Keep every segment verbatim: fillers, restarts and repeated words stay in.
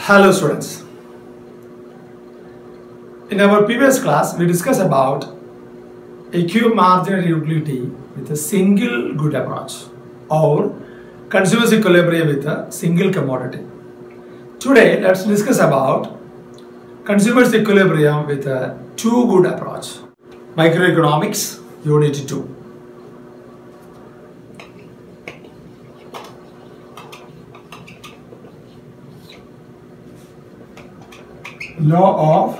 Hello students. In our previous class we discussed about equimarginal utility with a single good approach or consumer's equilibrium with a single commodity. Today let's discuss about consumer's equilibrium with a two good approach. Microeconomics Unit two. Law of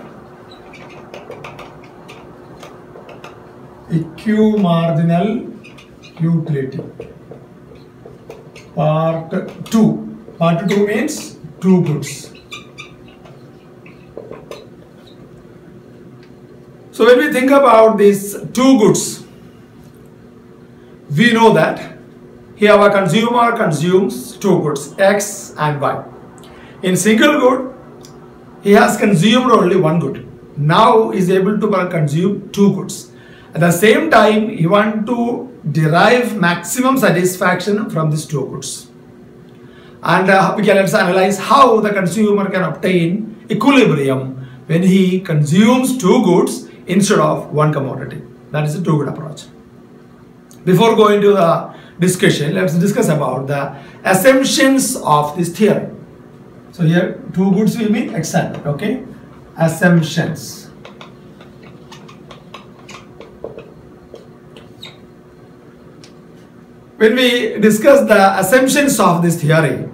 equimarginal utility. Part two. Part two means two goods. So when we think about these two goods, we know that here our consumer consumes two goods, X and Y. In single good, he has consumed only one good. Now he is able to consume two goods. At the same time, he wants to derive maximum satisfaction from these two goods. And uh, we can let's analyze how the consumer can obtain equilibrium when he consumes two goods instead of one commodity. That is a two good approach. Before going to the discussion, let's discuss about the assumptions of this theory. So here two goods will be examined, okay? Assumptions. When we discuss the assumptions of this theory,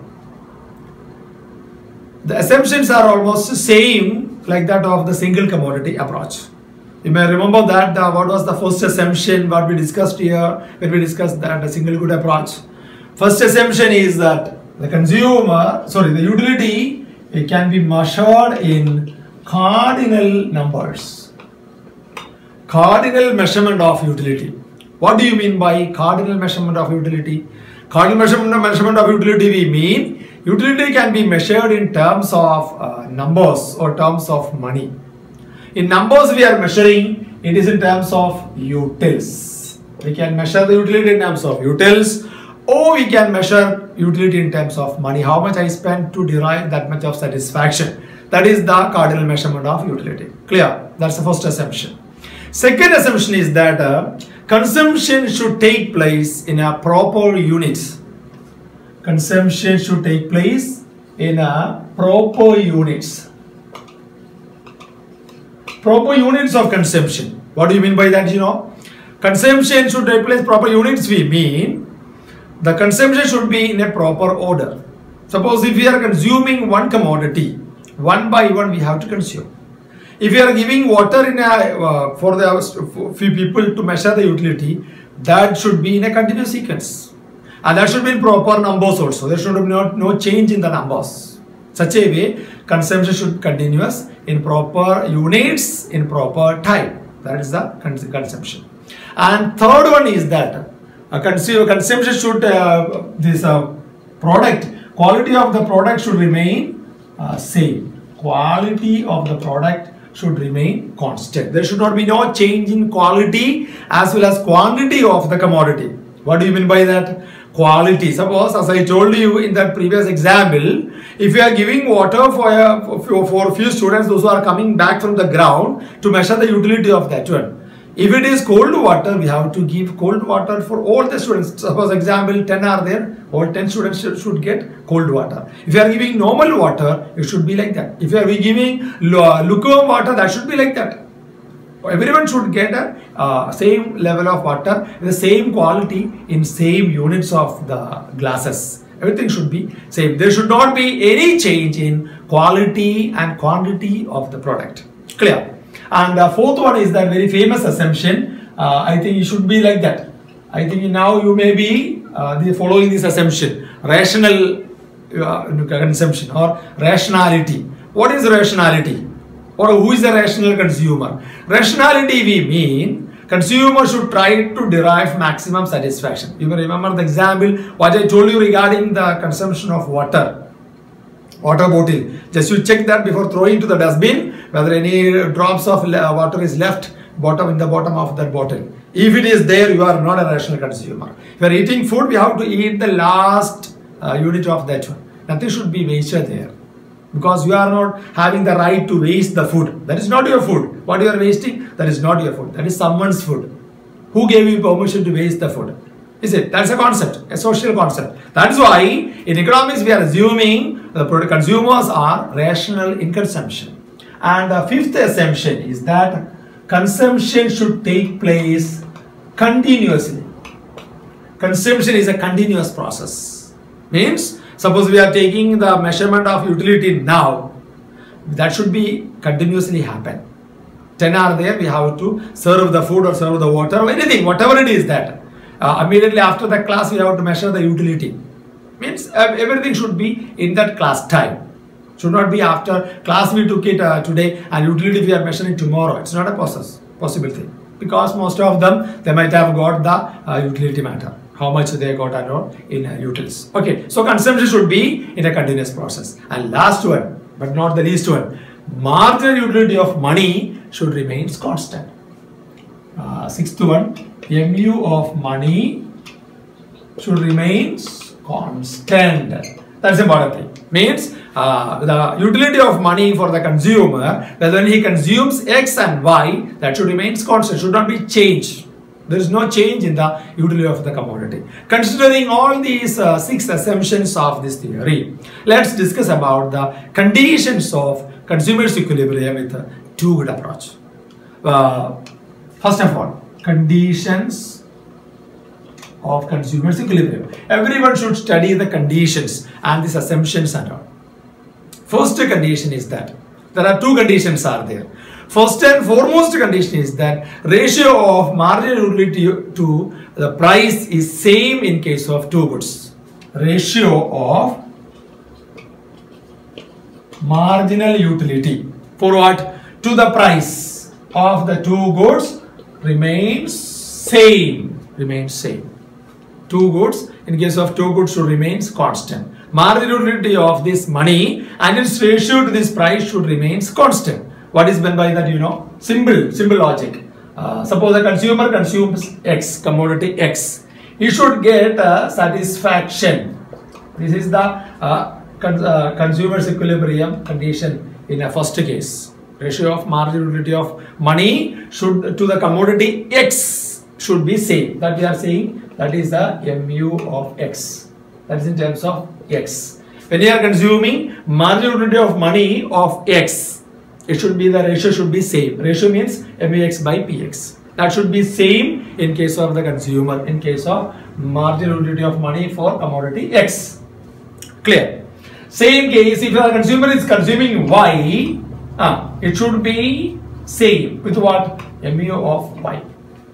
the assumptions are almost the same like that of the single commodity approach. You may remember that uh, what was the first assumption what we discussed here when we discussed that the single good approach. First assumption is that the consumer, sorry, the utility, it can be measured in cardinal numbers. Cardinal measurement of utility. What do you mean by cardinal measurement of utility? Cardinal measurement, measurement of utility, we mean utility can be measured in terms of uh, numbers or terms of money. In numbers we are measuring, it is in terms of utils. We can measure the utility in terms of utils, or we can measure utility in terms of money, how much I spend to derive that much of satisfaction. That is the cardinal measurement of utility. Clear? That's the first assumption. Second assumption is that uh, consumption should take place in a proper units. Consumption should take place in a proper units. Proper units of consumption. What do you mean by that, you know? Consumption should take place proper units, we mean the consumption should be in a proper order. Suppose if we are consuming one commodity, one by one we have to consume. If we are giving water in a, uh, for the for few people to measure the utility, that should be in a continuous sequence. And that should be in proper numbers also. There should be not, no change in the numbers. Such a way, consumption should be continuous in proper units, in proper time. That is the cons consumption. And third one is that a consumer consumption should uh, this uh, product quality of the product should remain uh, same. Quality of the product should remain constant. There should not be no change in quality as well as quantity of the commodity. What do you mean by that? Quality. Suppose, as I told you in that previous example, if you are giving water for a, for, for a few students, those who are coming back from the ground, to measure the utility of that one. If it is cold water, we have to give cold water for all the students. Suppose example ten are there, all ten students should, should get cold water. If you are giving normal water, it should be like that. If you are giving lukewarm water, that should be like that. Everyone should get a uh, same level of water, the same quality in same units of the glasses. Everything should be same. There should not be any change in quality and quantity of the product. Clear? And the fourth one is that very famous assumption. Uh, I think it should be like that. I think now you may be uh, following this assumption. Rational uh, consumption or rationality. What is rationality? Or who is a rational consumer? Rationality we mean consumer should try to derive maximum satisfaction. You may remember the example what I told you regarding the consumption of water. Water bottle. Just you check that before throwing to the dustbin whether any drops of water is left bottom in the bottom of that bottle. If it is there, you are not a rational consumer. If you are eating food, we have to eat the last uh, unit of that one. Nothing should be wasted there. because you are not having the right to waste the food. That is not your food. What you are wasting, that is not your food. That is someone's food. Who gave you permission to waste the food? Is it? That's a concept, a social concept. That is why in economics we are assuming the consumers are rational in consumption. And the fifth assumption is that consumption should take place continuously. Consumption is a continuous process. Means, suppose we are taking the measurement of utility now, that should be continuously happen. ten are there, we have to serve the food or serve the water or anything, whatever it is that. Uh, immediately after the class, we have to measure the utility. Means uh, everything should be in that class time. Should not be after class we took it uh, today and utility we are measuring tomorrow. It's not a process, possible thing. Because most of them, they might have got the uh, utility matter. How much they got or not in uh, utils. Okay, so consumption should be in a continuous process. And last one, but not the least one, marginal utility of money should remain constant. Uh, sixth one, M U of money should remain constant. That's the important thing. Means uh, the utility of money for the consumer, whether he consumes X and Y, that should remain constant, should not be changed. There is no change in the utility of the commodity. Considering all these uh, six assumptions of this theory, let's discuss about the conditions of consumer's equilibrium with a two-good approach. Uh, first of all, conditions of consumer's equilibrium. Everyone should study the conditions and these assumptions and all. First condition is that there are two conditions are there. First and foremost condition is that ratio of marginal utility to the price is same in case of two goods. Ratio of marginal utility for what? To the price of the two goods remains same. Remains same. Two goods, in case of two goods should remain constant. Marginal utility of this money and its ratio to this price should remain constant. What is meant by that, you know? Simple, simple logic. Uh, suppose a consumer consumes X, commodity X. He should get uh, satisfaction. This is the uh, con uh, consumer's equilibrium condition in a first case. Ratio of marginal utility of money should to the commodity X should be same. That we are saying that is the M U of X. That is in terms of X. When you are consuming marginal utility of money of X, it should be the ratio should be same. Ratio means M U X by P X. That should be same in case of the consumer, in case of marginal utility of money for commodity X. Clear? Same case, if the consumer is consuming Y, uh, it should be same with what? M U of Y.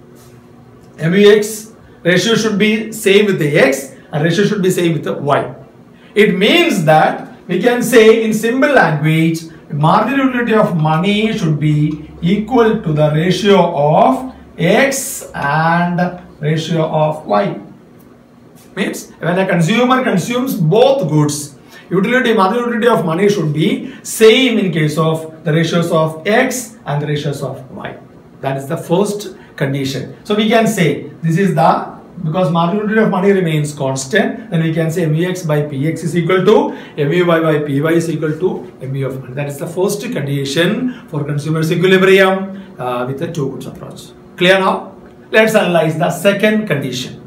M U X ratio should be same with the X and ratio should be same with the Y. It means that we can say in simple language, marginal utility of money should be equal to the ratio of X and ratio of Y. Means when a consumer consumes both goods, utility, marginal utility of money should be same in case of the ratios of X and the ratios of Y. That is the first condition. So we can say this is the, because marginal utility of money remains constant, then we can say M U X by P X is equal to M U Y by P Y is equal to M U of money. That is the first condition for consumer's equilibrium uh, with the two goods approach. Clear now? Let's analyze the second condition.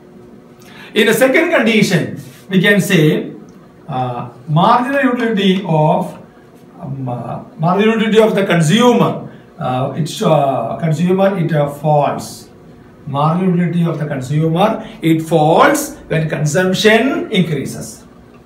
In the second condition, we can say uh, marginal utility of um, uh, marginal utility of the consumer. Uh, it's uh, consumer it uh, falls. Marginal utility of the consumer, it falls when consumption increases.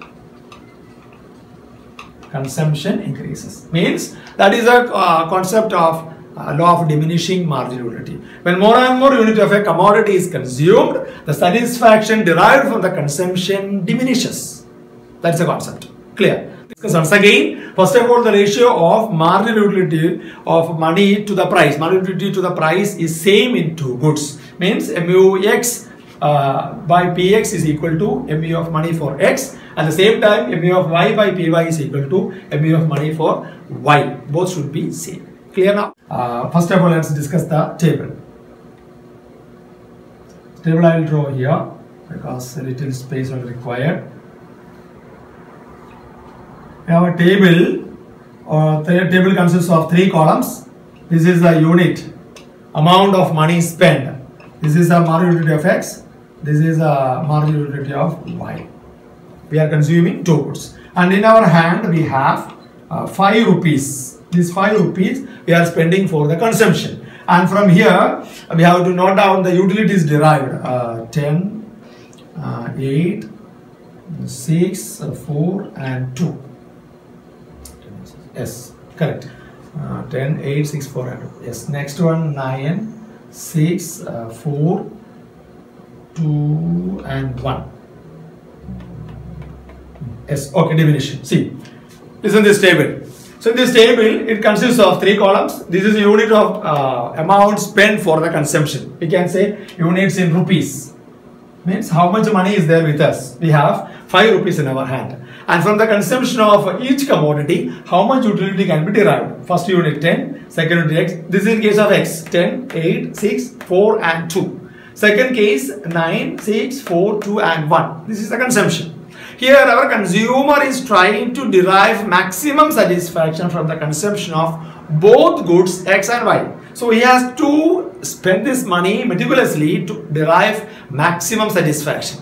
Consumption increases. Means that is a uh, concept of uh, law of diminishing marginal utility. When more and more unit of a commodity is consumed, the satisfaction derived from the consumption diminishes. That's the concept. Clear? Discuss once again. First of all, the ratio of marginal utility of money to the price. Marginal utility to the price is same in two goods. Means M U X uh, by P X is equal to M U of money for X. At the same time, M U of Y by P Y is equal to M U of money for Y. Both should be same. Clear now? Uh, first of all, let's discuss the table. Table I will draw here because a little space will be required. We have a table, or the table consists of three columns. This is the unit, amount of money spent. This is the marginal utility of X. This is the marginal utility of Y. We are consuming two goods. And in our hand we have uh, five rupees. This five rupees we are spending for the consumption. And from here we have to note down the utilities derived. Uh, ten, uh, eight, six, uh, four and two. Yes, correct. Uh, ten, eight, six, four and two. Yes, next one nine, six, uh, four, two and one. Yes, okay, definition. See, this is this table. So in this table, it consists of three columns. This is a unit of uh, amount spent for the consumption. We can say units in rupees. Means how much money is there with us. We have five rupees in our hand. And from the consumption of each commodity, how much utility can be derived. First unit ten, second unit X. This is in case of X. ten, eight, six, four and two. Second case nine, six, four, two and one. This is the consumption. Here our consumer is trying to derive maximum satisfaction from the consumption of both goods X and Y. So he has to spend this money meticulously to derive maximum satisfaction.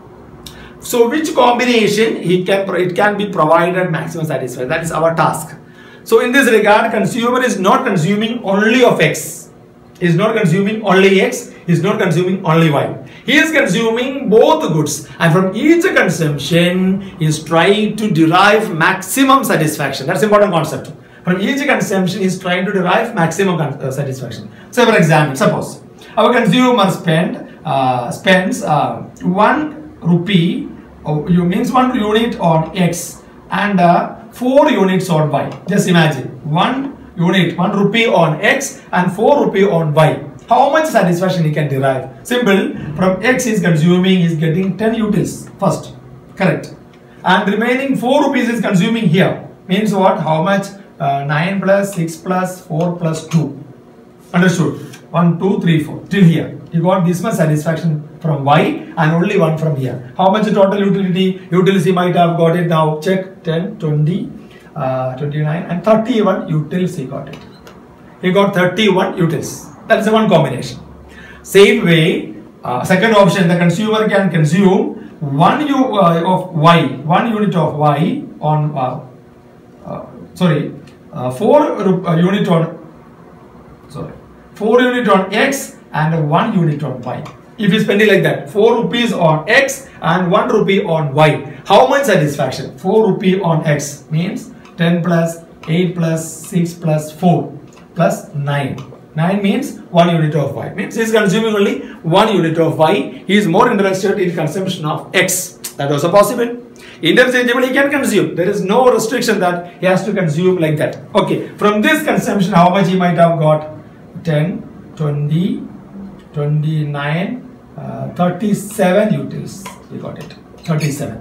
So which combination he can it can be provided maximum satisfaction? That is our task. So in this regard, consumer is not consuming only of X. He is not consuming only X. He is not consuming only Y. He is consuming both goods, and from each consumption he is trying to derive maximum satisfaction. That's an important concept. From each consumption he is trying to derive maximum uh, satisfaction. So for example, suppose our consumer spend uh, spends uh, one rupee, or you means one unit on X and uh, four units on Y. Just imagine one unit, one rupee on X and four rupee on Y. How much satisfaction he can derive? Simple. From X he is consuming, he is getting ten utils first. Correct. And remaining four rupees is consuming here. Means what? How much? Uh, nine plus six plus four plus two. Understood? one, two, three, four. Till here. He got this much satisfaction from Y and only one from here. How much total utility? Utils he might have got it now. Check. ten, twenty, uh, twenty-nine and thirty-one utils he got it. He got thirty-one utils. That is the one combination. Same way, uh, second option, the consumer can consume one u uh, of Y, one unit of Y on, uh, uh, sorry, uh, four uh, unit on, sorry, four unit on X and one unit on Y. If you spend it like that, four rupees on X and one rupee on Y, how much satisfaction? four rupee on X means ten plus eight plus six plus four plus nine. nine means one unit of Y. Means he is consuming only one unit of Y. He is more interested in consumption of X. That also possible. Interchangeable he can consume. There is no restriction that he has to consume like that. Okay. From this consumption, how much he might have got? ten, twenty, twenty-nine, uh, thirty-seven utils. He got it. thirty-seven.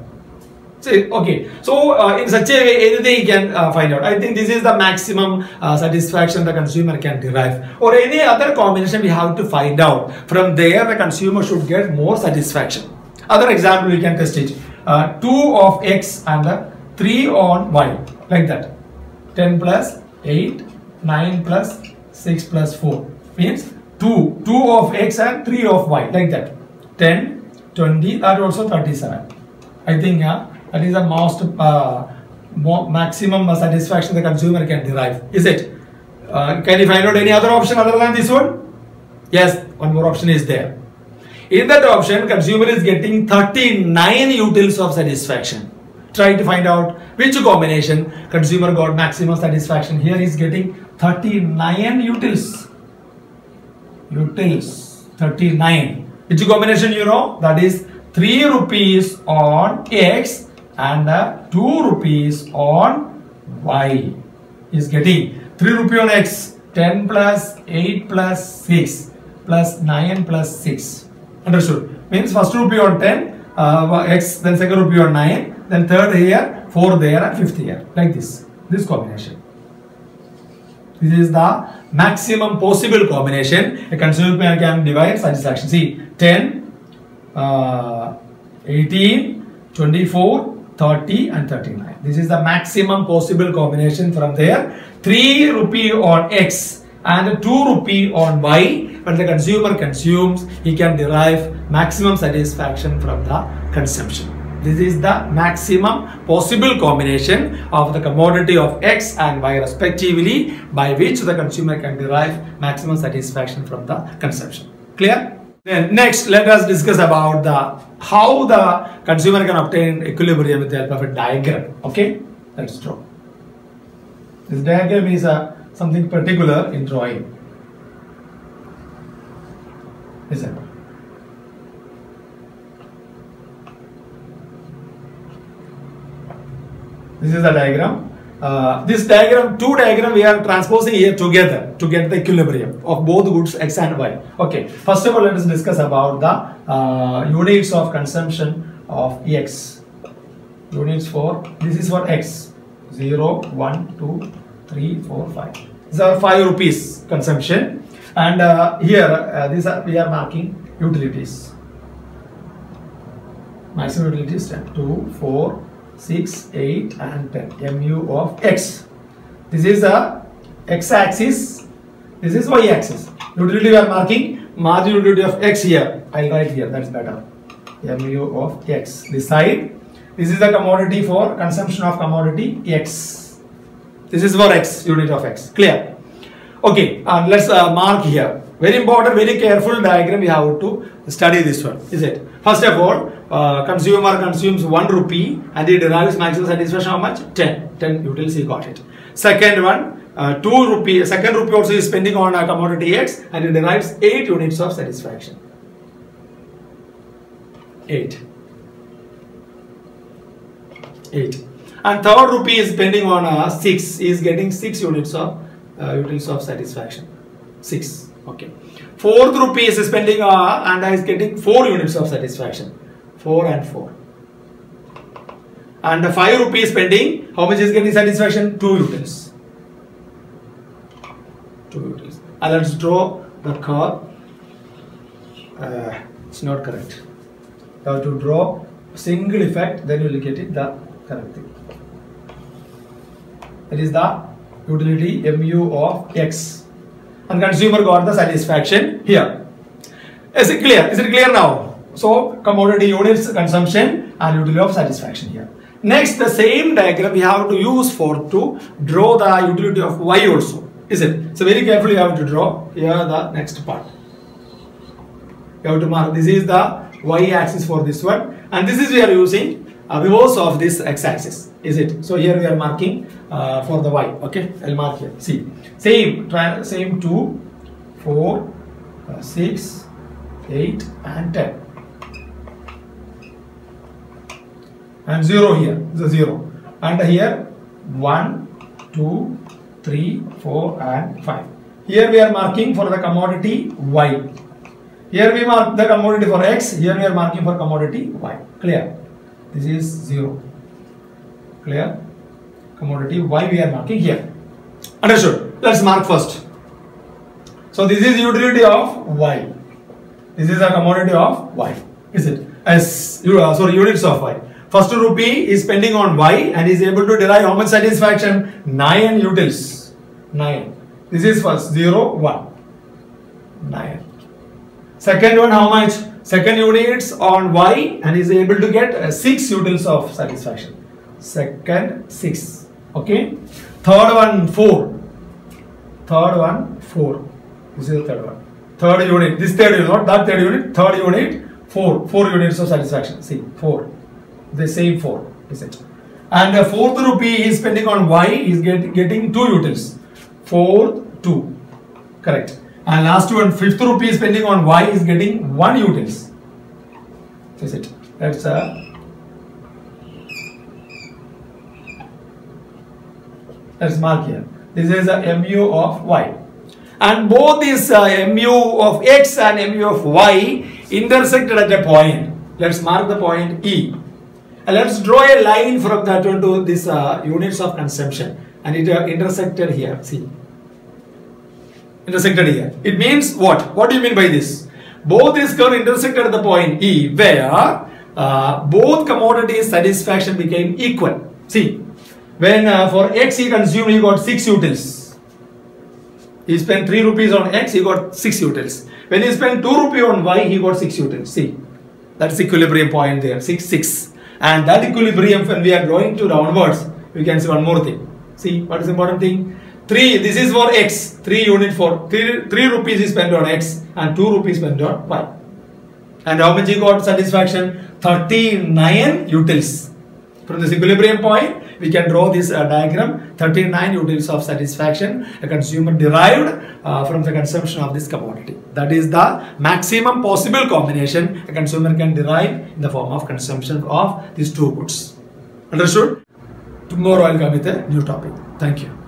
Okay, so uh, in such a way anything you can uh, find out. I think this is the maximum uh, satisfaction the consumer can derive, or any other combination we have to find out. From there the consumer should get more satisfaction. Other example we can test it. Uh, two of X and uh, three on Y, like that. ten plus eight, nine plus six plus four means two. two of X and three of Y, like that. ten, twenty, that also thirty-seven. I think uh, that is the most uh, more maximum satisfaction the consumer can derive. Is it? Uh, can you find out any other option other than this one? Yes, one more option is there. In that option, consumer is getting thirty-nine utils of satisfaction. Try to find out which combination consumer got maximum satisfaction. Here is getting thirty-nine utils. Utils thirty-nine. Which combination you know? That is three rupees on X and uh, two rupees on Y. Is getting three rupees on X, ten plus eight plus six plus nine plus six. Understood? Means first rupee on ten, uh, X, then second rupee on nine, then third here, fourth here and fifth here. Like this. This combination. This is the maximum possible combination a consumer can divide satisfaction. See, ten, uh, eighteen, twenty-four, thirty and thirty-nine. This is the maximum possible combination from there. three rupee on X and two rupee on Y. When the consumer consumes, he can derive maximum satisfaction from the consumption. This is the maximum possible combination of the commodity of X and Y respectively, by which the consumer can derive maximum satisfaction from the consumption. Clear? Then next, let us discuss about the how the consumer can obtain equilibrium with the help of a diagram. Okay, let's draw. This diagram is uh, something particular in drawing. Listen. This is the diagram. Uh, this diagram, two diagram we are transposing here together to get the equilibrium of both goods X and Y. Okay, first of all, let us discuss about the uh, units of consumption of X. Units for, this is for X. zero, one, two, three, four, five. These are five rupees consumption. And uh, here, uh, these are, we are marking utilities. Maximum utilities ten, two, four, six, eight and ten. M U of X. This is the X axis. This is Y axis. Utility we are marking marginal utility of X here. I'll write here, that's better. M U of X. This side. This is the commodity for consumption of commodity X. This is for X, unit of X. Clear? Okay, and let's uh, mark here. Very important, very careful diagram we have to study this one. Is it? First of all, uh, consumer consumes one rupee and he derives maximum satisfaction how much? ten. ten utils he got it. Second one, uh, two rupee. Second rupee also is spending on a commodity X and he derives eight units of satisfaction. eight. eight. And third rupee is spending on a six. He is getting six units of uh, units of satisfaction. six. Okay. Fourth rupee is spending uh, and is getting four units of satisfaction. four and four. And the five rupee spending, how much is getting satisfaction? two utils. two utils. And let's draw the curve. Uh, it's not correct. You have to draw single effect, then you will get it the correct thing. That is the utility M U of X. And consumer got the satisfaction here. Is it clear? Is it clear now? So commodity units consumption and utility of satisfaction here. Next, the same diagram we have to use for to draw the utility of Y also. Is it? So very carefully you have to draw here the next part. You have to mark. This is the Y axis for this one, and this is we are using a reverse of this X axis. Is it? So here we are marking uh, for the Y. Okay, I'll mark here. See, same, try same two, four, uh, six, eight, and ten, and zero here. The zero, and here one, two, three, four, and five. Here we are marking for the commodity Y. Here we mark the commodity for X. Here we are marking for commodity Y. Clear? This is zero. Clear? Commodity Y we are marking here. Understood? Let's mark first. So this is utility of Y. This is a commodity of Y. Is it? As uh, sorry, units of Y. First rupee is spending on Y and is able to derive how much satisfaction? nine utils. nine. This is first zero, one. nine. Second one, how much? Second units on Y and is able to get uh, six utils of satisfaction. Second, six. Okay. Third one, four. Third one, four. This is the third one. Third unit. This third unit, not that third unit. Third unit, four. Four units of satisfaction. See, four. The same four. Is it? And the fourth rupee is spending on Y is get, getting two utils. Fourth, two. Correct. And last one, fifth rupee spending on Y is getting one utils. Is it? That's a let's mark here. This is a M U of Y. And both these uh, M U of X and M U of Y intersected at a point. Let's mark the point E. And let's draw a line from that one to this uh, units of consumption. And it uh, intersected here. See. Intersected here. It means what? What do you mean by this? Both these curves intersect at the point E, where uh, both commodities satisfaction became equal. See, when uh, for X he consumed, he got six utils. He spent three rupees on X, he got six utils. When he spent two rupees on Y, he got six utils. See, that's equilibrium point there, six, six. And that equilibrium, when we are going to downwards, we can see one more thing. See, what is the important thing? three, this is for X, three unit for, three, three rupees is spent on X and two rupees spent on Y. And how much he got satisfaction? thirty-nine utils. From this equilibrium point, we can draw this uh, diagram, thirty-nine utils of satisfaction a consumer derived uh, from the consumption of this commodity. That is the maximum possible combination a consumer can derive in the form of consumption of these two goods. Understood? Tomorrow I will come with a new topic. Thank you.